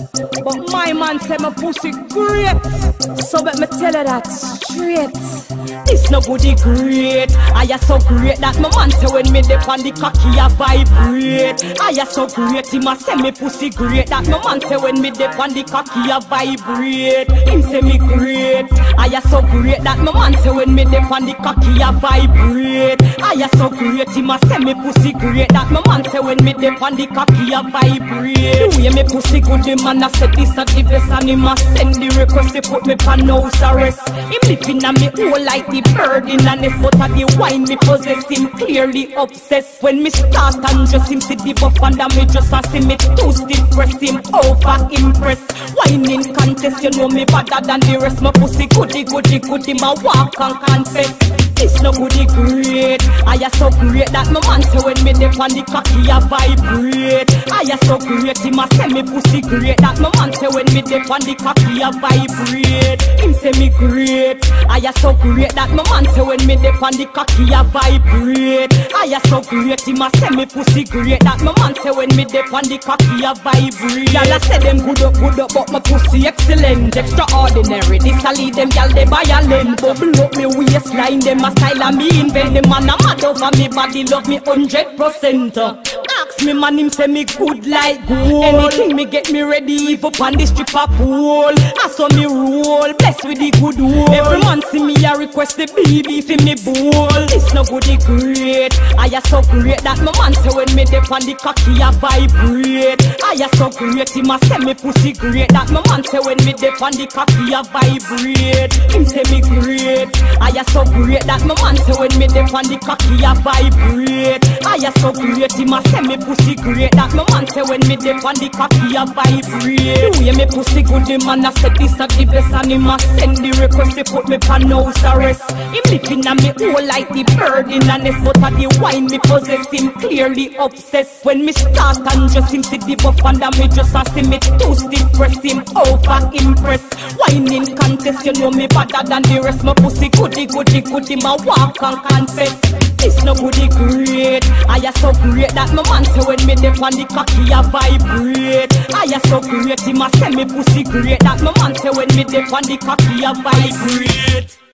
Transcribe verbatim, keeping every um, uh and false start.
But my man say my pussy great, so let me tell her that straight. This no goodie great. I am so great that my man say when me dip on the cocky I vibrate. I am so great, him a say me pussy great. That my man say when me dip on the cocky I vibrate. Him say me great. I am so great that my man say when me dip on the cocky I vibrate. I am so great, him a say me pussy great. That my man say when me dip on the cocky I vibrate. The way me pussy good, the man a say this a the best, and him a send the request to put me pan house arrest. Him living a me whole like the bird in a nest, but a the wine me possess him clearly obsessed. When me start and just him see the buff and me just a see me too stiff press him over impress. Whining contest, you know me better than the rest. My pussy goody goody goody, my walk and confess. This no goody great. I am so great that my man say when me dip on the cocky I vibrate. I am so great, him a say me pussy great. That my man say when me dip on the cocky I vibrate. Him say me great. I am so great that my man say when me dip on the cocky I vibrate. I am so great, him a say me pussy great. That my man say when me dip on the cocky I vibrate. Y'all a say them good up, good up, but my pussy excellent, extraordinary. This a lead them y'all they violent. Bubble up me waistline, them a style a me invent. The man a mad over me body, love me hundred percent. Ask me man, him say me good like gold. Anything me get me ready, if up on the stripper pole. I saw me roll, blessed with the good wool. Every man see me a request the baby for me bowl. This no goody great. I am so great that my man say when me dip on the cocky I vibrate. I am so great, him a say me pussy great. That my man say when me dip on the cocky I vibrate. Him say me great. I am so great that my man say when me dip on the cocky I vibrate. I am so great, him a say me pussy great. That my man say when me dip on the cocky I vibrate. The way me pussy good, the man a say this a the best, and him a send the request to put me pan house arrest. Him living a me whole like the bird in a nest, but a the wine me possess him clearly obsessed. When me start and just him see the buff and me just a see me too stiff press him over impress. Whining contest, you know me better than the rest. My pussy goody goody goody, my walk and confess. This no goody great. I am so great that my man say when me dip on the cocky I vibrate. I am so great, him a say me pussy great. That my man say when me dip on the cocky I vibrate.